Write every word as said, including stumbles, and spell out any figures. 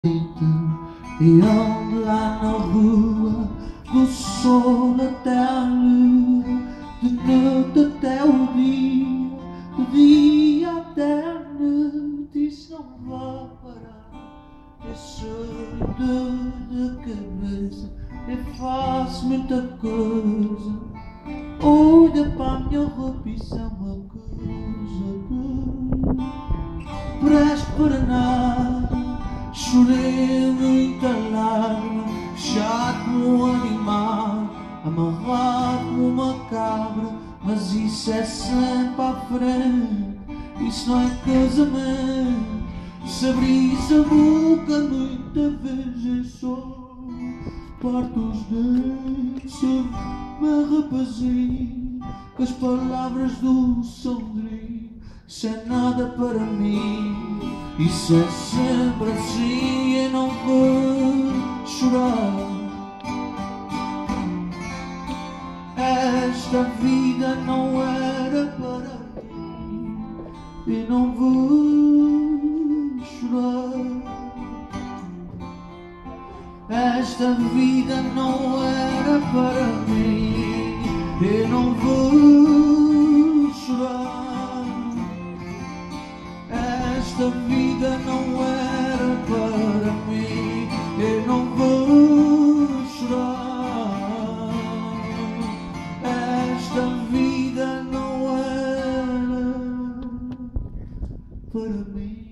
E ando lá na rua, do sol até a lua, de noite até o dia, do dia até a noite. Isso não vai parar, eu sou dor de cabeça, eu faço muita coisa. Olha para a minha roupa, isso é uma coisa que presta para nada. Chorei muita lágrima, chato como um animal, amarrado como uma cabra, mas isso é sempre à frente, isso não é casamento. Se abrisse a boca muita vez eu só parto os dentes, se me rapazinho, com as palavras do Sandrinho. Isso é nada para mim, isso é sempre assim, eu não vou chorar. Esta vida não era para mim, eu não vou chorar. Esta vida não era para mim, eu não vou chorar. Esta vida não era para mim, eu não vou chorar. Esta vida não era para mim.